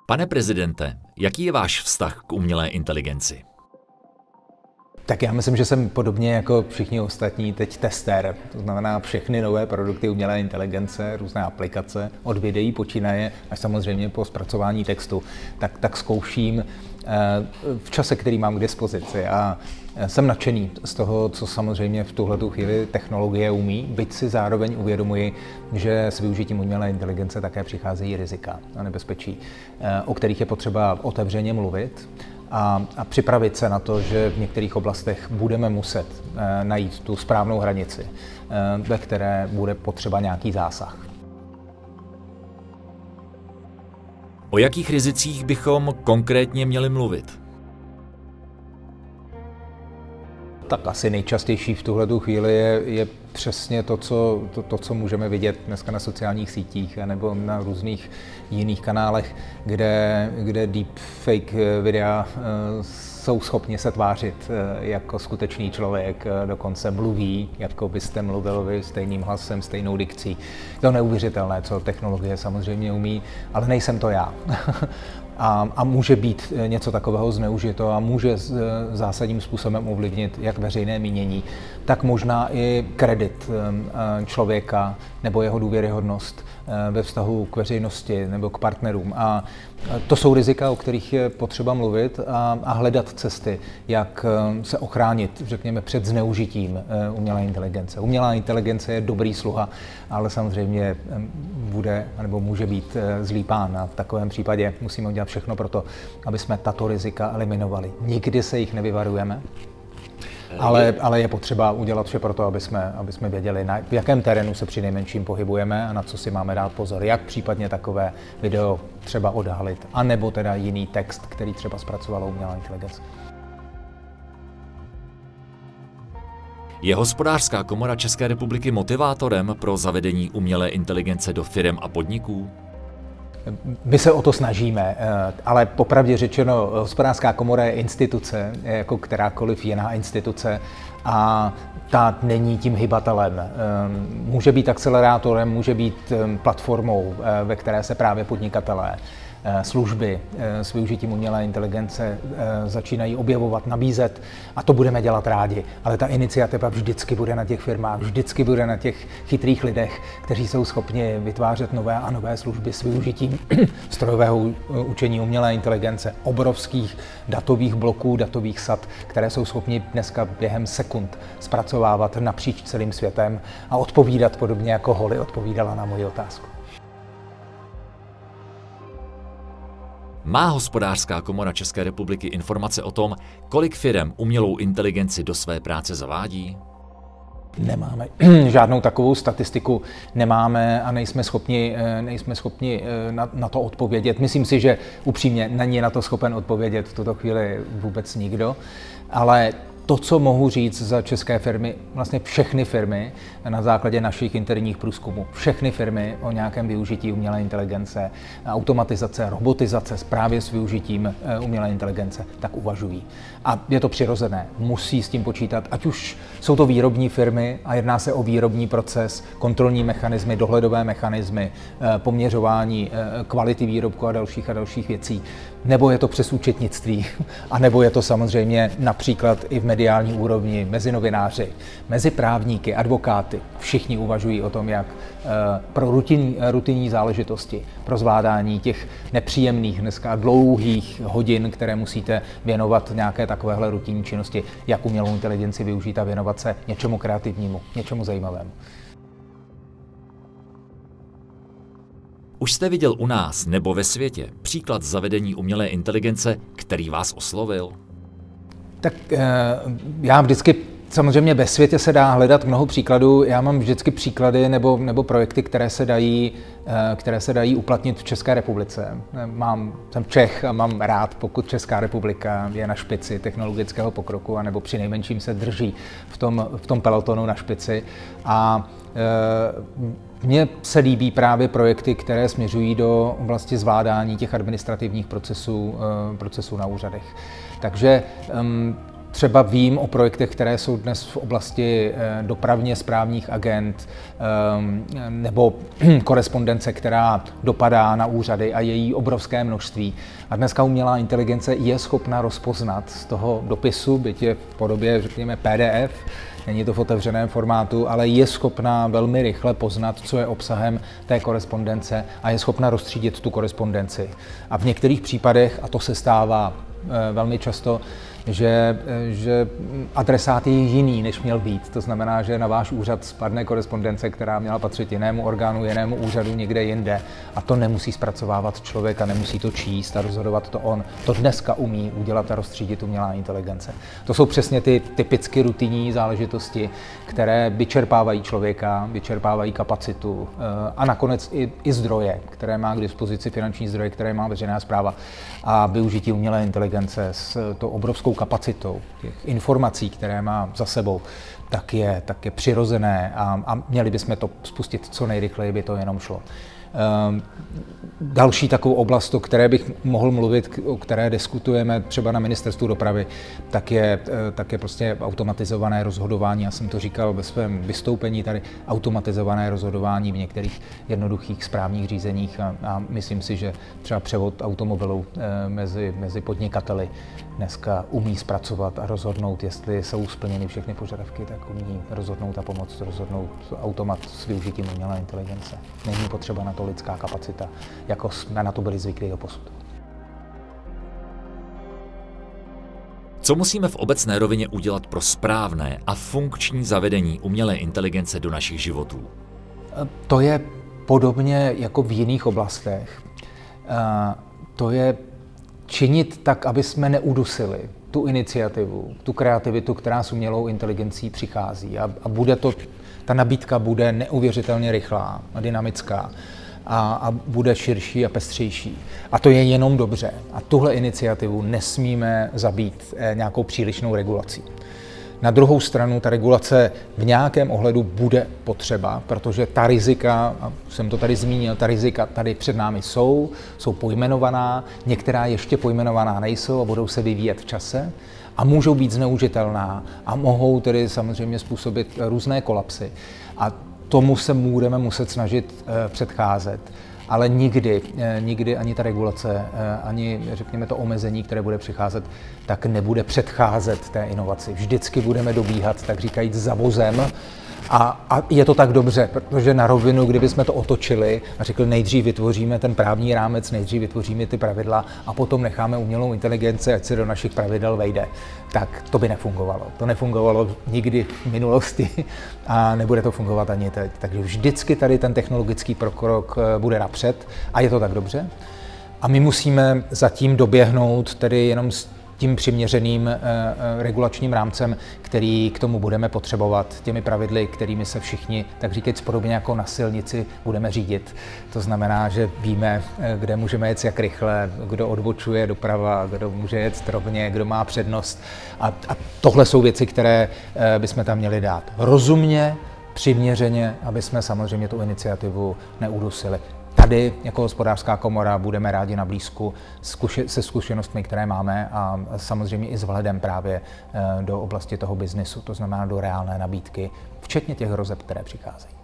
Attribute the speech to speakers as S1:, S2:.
S1: Pane prezidente, jaký je váš vztah k umělé inteligenci?
S2: Tak já myslím, že jsem podobně jako všichni ostatní teď tester. To znamená všechny nové produkty umělé inteligence, různé aplikace, od videí počínaje až samozřejmě po zpracování textu, tak zkouším v čase, který mám k dispozici. A jsem nadšený z toho, co samozřejmě v tuhletu chvíli technologie umí, byť si zároveň uvědomuji, že s využitím umělé inteligence také přicházejí rizika a nebezpečí, o kterých je potřeba otevřeně mluvit. A připravit se na to, že v některých oblastech budeme muset najít tu správnou hranici, ve které bude potřeba nějaký zásah.
S1: O jakých rizicích bychom konkrétně měli mluvit?
S2: Tak asi nejčastější v tuhletu chvíli je přesně to, co můžeme vidět dneska na sociálních sítích nebo na různých jiných kanálech, kde deepfake videa jsou schopni se tvářit jako skutečný člověk, dokonce mluví, jako byste mluvil vy, stejným hlasem, stejnou dikcí. To je neuvěřitelné, co technologie samozřejmě umí, ale nejsem to já. A může být něco takového zneužito a může zásadním způsobem ovlivnit jak veřejné mínění, tak možná i kredit člověka nebo jeho důvěryhodnost ve vztahu k veřejnosti nebo k partnerům. A to jsou rizika, o kterých je potřeba mluvit a hledat cesty, jak se ochránit, řekněme, před zneužitím umělé inteligence. Umělá inteligence je dobrý sluha, ale samozřejmě bude nebo může být zlý pán. A v takovém případě musíme udělat všechno pro to, aby jsme tato rizika eliminovali. Nikdy se jich nevyvarujeme, ale je potřeba udělat vše pro to, aby jsme věděli, v jakém terénu se přinejmenším pohybujeme a na co si máme dát pozor. Jak případně takové video třeba odhalit, anebo teda jiný text, který třeba zpracovala umělá inteligence.
S1: Je Hospodářská komora České republiky motivátorem pro zavedení umělé inteligence do firem a podniků?
S2: My se o to snažíme, ale popravdě řečeno, Hospodářská komora je instituce, jako kterákoliv jiná instituce, a ta není tím hybatelem. Může být akcelerátorem, může být platformou, ve které se právě podnikatelé, služby s využitím umělé inteligence začínají objevovat, nabízet, a to budeme dělat rádi. Ale ta iniciativa vždycky bude na těch firmách, vždycky bude na těch chytrých lidech, kteří jsou schopni vytvářet nové a nové služby s využitím strojového učení umělé inteligence, obrovských datových bloků, datových sad, které jsou schopni dneska během sekund zpracovávat napříč celým světem a odpovídat podobně jako Holly odpovídala na moji otázku.
S1: Má Hospodářská komora České republiky informace o tom, kolik firem umělou inteligenci do své práce zavádí?
S2: Nemáme žádnou takovou statistiku, nemáme a nejsme schopni na to odpovědět. Myslím si, že upřímně není na to schopen odpovědět v tuto chvíli vůbec nikdo, ale to, co mohu říct za české firmy, vlastně všechny firmy na základě našich interních průzkumů, všechny firmy o nějakém využití umělé inteligence, automatizace, robotizace právě s využitím umělé inteligence, tak uvažují. A je to přirozené, musí s tím počítat, ať už jsou to výrobní firmy a jedná se o výrobní proces, kontrolní mechanismy, dohledové mechanismy, poměřování kvality výrobku a dalších věcí, nebo je to přes účetnictví, a nebo je to samozřejmě například i v mediální úrovni, mezi novináři, mezi právníky, advokáty. Všichni uvažují o tom, jak pro rutinní záležitosti, pro zvládání těch nepříjemných, dneska dlouhých hodin, které musíte věnovat nějaké takovéhle rutinní činnosti, jak umělou inteligenci využít a věnovat se něčemu kreativnímu, něčemu zajímavému.
S1: Už jste viděl u nás nebo ve světě příklad zavedení umělé inteligence, který vás oslovil?
S2: Tak já vždycky, samozřejmě ve světě se dá hledat mnoho příkladů. Já mám vždycky příklady nebo projekty, které se dají uplatnit v České republice. Jsem Čech a mám rád, pokud Česká republika je na špici technologického pokroku, anebo přinejmenším se drží v tom pelotonu na špici. A mně se líbí právě projekty, které směřují do oblasti zvládání těch administrativních procesů na úřadech. Takže Třeba vím o projektech, které jsou dnes v oblasti dopravně správních agend nebo korespondence, která dopadá na úřady a její obrovské množství. A dneska umělá inteligence je schopna rozpoznat z toho dopisu, byť je v podobě, řekněme, PDF, není to v otevřeném formátu, ale je schopna velmi rychle poznat, co je obsahem té korespondence a je schopna rozstřídit tu korespondenci. A v některých případech, a to se stává velmi často, že adresát je jiný, než měl být. To znamená, že na váš úřad spadne korespondence, která měla patřit jinému orgánu, jinému úřadu někde jinde. A to nemusí zpracovávat člověk a nemusí to číst a rozhodovat to on. To dneska umí udělat a rozstřídit umělá inteligence. To jsou přesně ty typicky rutinní záležitosti, které vyčerpávají člověka, vyčerpávají kapacitu a nakonec i zdroje, které má k dispozici, finanční zdroje, které má veřejná správa. A využití umělé inteligence s tou obrovskou kapacitou těch informací, které má za sebou, tak je přirozené a měli bychom to spustit co nejrychleji, by to jenom šlo. Další takovou oblast, o které bych mohl mluvit, o které diskutujeme třeba na Ministerstvu dopravy, tak je prostě automatizované rozhodování. Já jsem to říkal ve svém vystoupení tady, automatizované rozhodování v některých jednoduchých správních řízeních a myslím si, že třeba převod automobilů mezi podnikateli dneska umí zpracovat a rozhodnout, jestli jsou splněny všechny požadavky, tak umí rozhodnout a pomoct rozhodnout automat s využitím umělé inteligence. Není potřeba na to lidská kapacita, jako jsme na to byli zvyklí doposud.
S1: Co musíme v obecné rovině udělat pro správné a funkční zavedení umělé inteligence do našich životů?
S2: To je podobně jako v jiných oblastech. To je činit tak, aby jsme neudusili tu iniciativu, tu kreativitu, která s umělou inteligencí přichází. A ta nabídka bude neuvěřitelně rychlá a dynamická a bude širší a pestřejší. A to je jenom dobře. A tuhle iniciativu nesmíme zabít nějakou přílišnou regulací. Na druhou stranu ta regulace v nějakém ohledu bude potřeba, protože ta rizika, a jsem to tady zmínil, ta rizika tady před námi jsou pojmenovaná, některá ještě pojmenovaná nejsou a budou se vyvíjet v čase a můžou být zneužitelná a mohou tedy samozřejmě způsobit různé kolapsy. A tomu se budeme muset snažit předcházet. Ale nikdy ani ta regulace, ani řekněme to omezení, které bude přicházet, tak nebude předcházet té inovaci. Vždycky budeme dobíhat, tak říkajíc, za vozem. A je to tak dobře, protože na rovinu, kdybychom to otočili a řekli, nejdřív vytvoříme ten právní rámec, nejdřív vytvoříme ty pravidla a potom necháme umělou inteligenci, ať se do našich pravidel vejde, tak to by nefungovalo. To nefungovalo nikdy v minulosti a nebude to fungovat ani teď. Takže vždycky tady ten technologický pokrok bude napřed a je to tak dobře. A my musíme zatím doběhnout tedy jenom tím přiměřeným regulačním rámcem, který k tomu budeme potřebovat, těmi pravidly, kterými se všichni, tak říkajíc, podobně jako na silnici, budeme řídit. To znamená, že víme, kde můžeme jet jak rychle, kdo odbočuje doprava, kdo může jet rovně, kdo má přednost. A tohle jsou věci, které bychom tam měli dát. Rozumně, přiměřeně, aby jsme samozřejmě tu iniciativu neudusili. Tady jako Hospodářská komora budeme rádi na blízku se zkušenostmi, které máme a samozřejmě i s vhledem právě do oblasti toho biznesu, to znamená do reálné nabídky, včetně těch hrozeb, které přicházejí.